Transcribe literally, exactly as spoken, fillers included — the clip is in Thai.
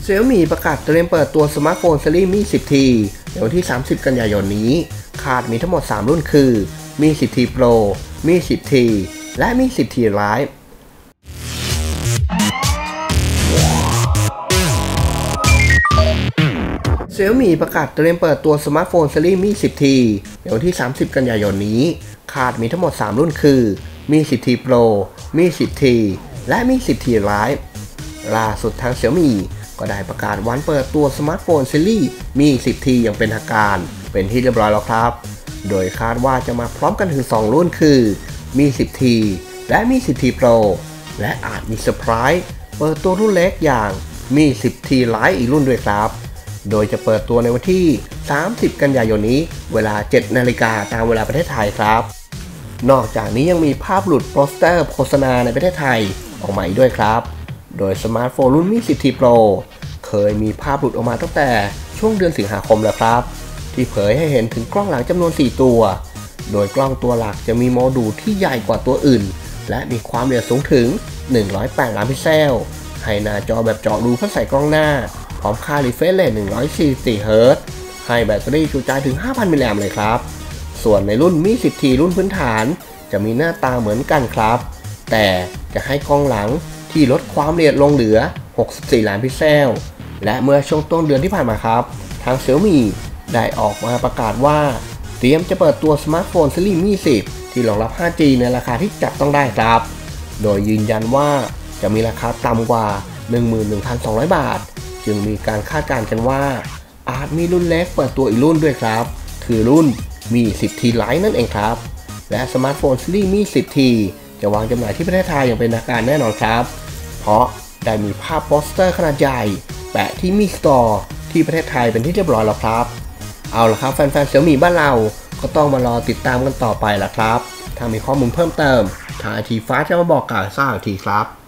Xiaomi ประกาศเตรียมเปิดตัวสมาร์ทโฟนซีรีส์ Mi สิบ ที ในวันที่สามสิบกันยายนนี้คาดมีทั้งหมดสามรุ่นคือ Mi สิบ ที Pro Mi สิบ ที และ Mi สิบ ที Lite Xiaomi ประกาศเตรียมเปิดตัวสมาร์ทโฟนซีรีส์ Mi สิบ ที ในวันที่สามสิบกันยายนนี้คาดมีทั้งหมดสามรุ่นคือ Mi สิบ ที Pro Mi สิบ ที และ Mi สิบ ที Lite ล่าสุดทาง Xiaomi ก็ได้ประกาศวันเปิดตัวสมาร์ทโฟนซีรีส์ Mi สิบ ที อย่างเป็นทางการเป็นที่เรียบร้อยแล้วครับโดยคาดว่าจะมาพร้อมกันถึงสองรุ่นคือ Mi สิบ ที และ Mi สิบ ที Pro และอาจมีเซอร์ไพรส์เปิดตัวรุ่นเล็กอย่าง Mi สิบ ที Lite อีกรุ่นด้วยครับโดยจะเปิดตัวในวันที่สามสิบกันยายนนี้เวลา เจ็ดนาฬิกาตามเวลาประเทศไทยครับนอกจากนี้ยังมีภาพหลุดโปสเตอร์โฆษณาในประเทศไทยออกมาอีกด้วยครับโดยสมาร์ทโฟนรุ่น Mi สิบ ที Pro เคยมีภาพหลุดออกมาตั้งแต่ช่วงเดือนสิงหาคมแล้วครับที่เผยให้เห็นถึงกล้องหลังจำนวนสี่ตัวโดยกล้องตัวหลักจะมีโมดูลที่ใหญ่กว่าตัวอื่นและมีความละเอียดสูงถึงหนึ่งร้อยแปดล้านพิกเซลให้หน้าจอแบบเจาะรูเพื่อใส่กล้องหน้าพร้อมค่า refresh rate หนึ่งร้อยสี่สิบสี่ เฮิร์ตซ์ ให้แบตเตอรี่จุใจถึง ห้าพัน มิลลิแอมป์เลยครับส่วนในรุ่น Mi สิบ ที รุ่นพื้นฐานจะมีหน้าตาเหมือนกันครับแต่จะให้กล้องหลังที่ลดความละเอียดลงเหลือหกสิบสี่ล้านพิกเซลและเมื่อช่วงต้นเดือนที่ผ่านมาครับทาง Xiaomi ได้ออกมาประกาศว่าเตรียมจะเปิดตัวสมาร์ทโฟนซีรีส์ Mi สิบ ที่รองรับ ห้าจี ในราคาที่จับต้องได้ครับโดยยืนยันว่าจะมีราคาต่ำกว่า หนึ่งหมื่นหนึ่งพันสองร้อย บาทจึงมีการคาดการณ์กันว่าอาจมีรุ่นเล็กเปิดตัวอีกรุ่นด้วยครับคือรุ่น Mi สิบ ที Lite นั่นเองครับและสมาร์ทโฟนซีรีส์ Mi สิบ ที จะวางจำหน่ายที่ประเทศไทยอย่างเป็นทางการแน่นอนครับเพราะได้มีภาพโปสเตอร์ขนาดใหญ่แปะที่ Mi Store ที่ประเทศไทยเป็นที่เรียบร้อยแล้วครับเอาล่ะครับแฟนๆ Xiaomi บ้านเราก็ต้องมารอติดตามกันต่อไปล่ะครับถ้ามีข้อมูลเพิ่มเติมทาง ไอ ที Fast จะมาบอกกล่าวทราบอีกทีครับ